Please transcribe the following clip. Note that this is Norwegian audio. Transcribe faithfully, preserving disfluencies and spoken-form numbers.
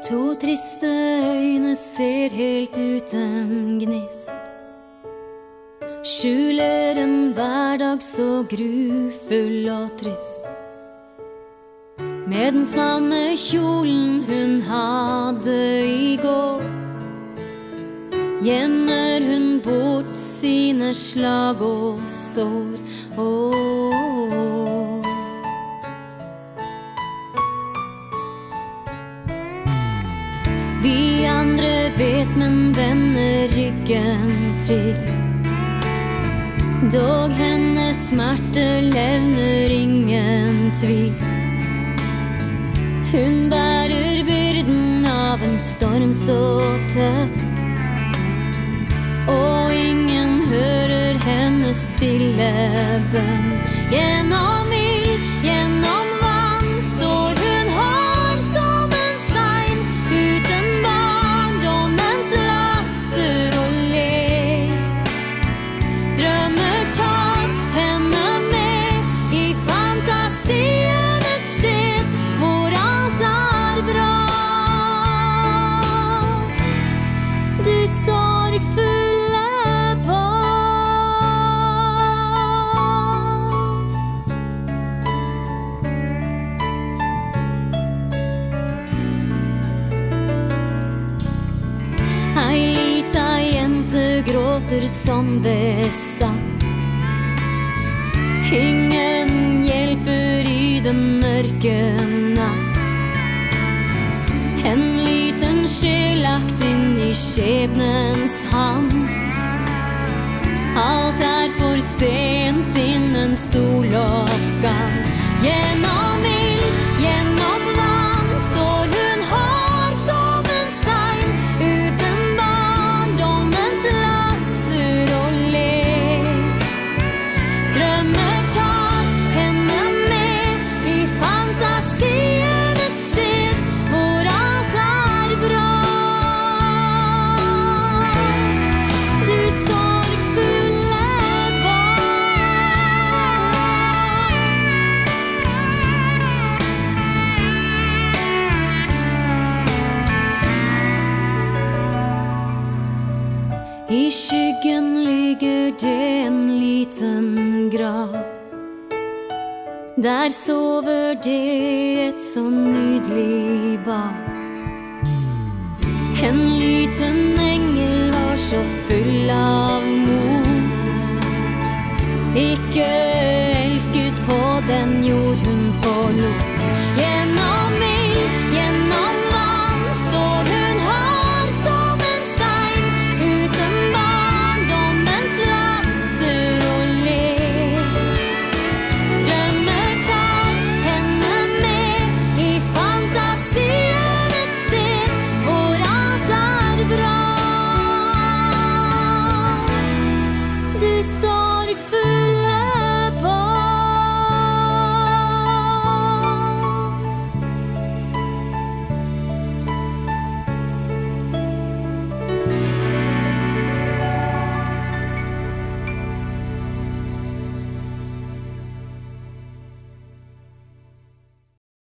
To triste øyne ser helt uten gnist, skjuler en hverdag så grufull og trist. Med den samme kjolen hun hadde i går, gjemmer hun bort sine slag og sår. Åh. Vi andre vet, men vender ryggen til. Dog hennes smerte levner ingen tvil. Hun bærer byrden av en storm så tøff, og ingen hører hennes stille bønn. Gjennom ild, gjennom vann står hun hard som en stein, uten barndommens latter og lek. Drømmer tar henne med i fantasien et sted hvor alt er bra. Du sorgfulle ei lita jente gråter som besatt. Ingen hjelper i den mørke natt. En liten sjel lagt inn i skjebnens hand. Alt er for sent innen soloppgang. Gjennom ild, gjennom vann står hun hard som en stein, uten barndommens latter og lek. Drømmer tar henne med i fantasien et sted hvor alt er bra. Du sorgfulle I skyggen ligger det en liten grav. Der sover det et så nydelig barn. En liten engel var så full av mot. Ikke